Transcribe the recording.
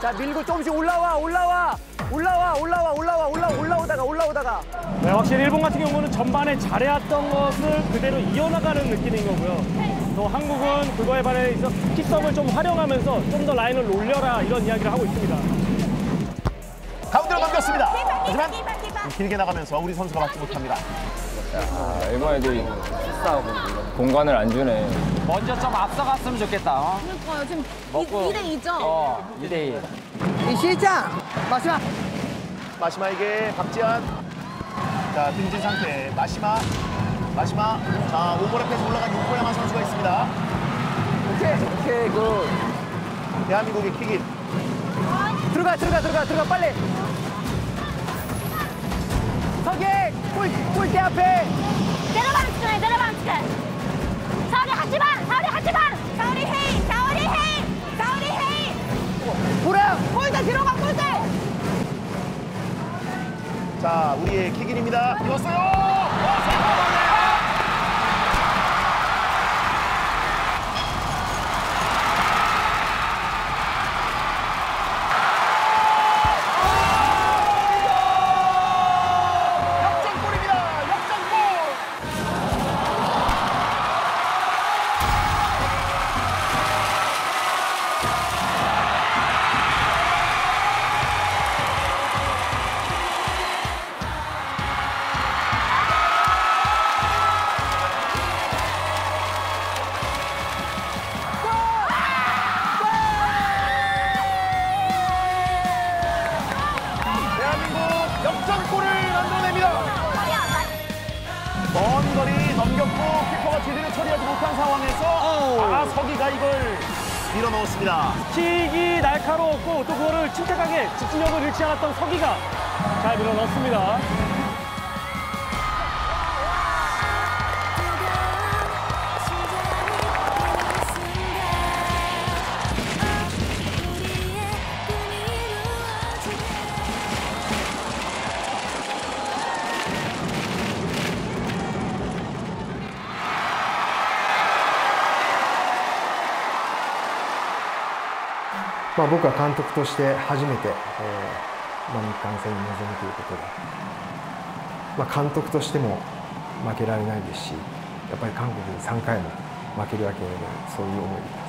자, 밀고 조금씩 올라오다가. 네, 확실히 일본 같은 경우는 전반에 잘해왔던 것을 그대로 이어나가는 느낌인 거고요. 또 한국은 그거에 반해서 키썸을 좀 활용하면서 좀 더 라인을 올려라 이런 이야기를 하고 있습니다. 가운데로 넘겼습니다. 하지만 길게 나가면서 우리 선수가 맞지 못합니다. 일본 애들이 실수하고 공간을 안 주네. 먼저 좀 앞서갔으면 좋겠다. 그러니까요. 지금 먹고. 2대2죠? 2대1. 이 실장! 마지막! 마시마에게 박지한. 자, 등진 상태. 마시마. 자, 오버랩에서 올라간 요코야마 선수가 있습니다. 오케이, 굿. 대한민국의 킥인. 들어가, 빨리. 서기! 골대 앞에! 내려방치게. 사우리 하지마. 사우리 헤이. 보라! 골대 들어가, 골대. 자, 우리의 킥인입니다. 이었어요. 역전골을 만들어냅니다. 먼 거리 넘겼고 키퍼가 제대로 처리하지 못한 상황에서 서기가 이걸 밀어넣었습니다. 킥이 날카로웠고 또 그거를 침착하게 집중력을 잃지 않았던 서기가 잘 밀어넣습니다. 僕は監督として初めて、日韓戦に臨むということで、監督としても負けられないですし、やっぱり韓国に3回も負けるわけなので、そういう思い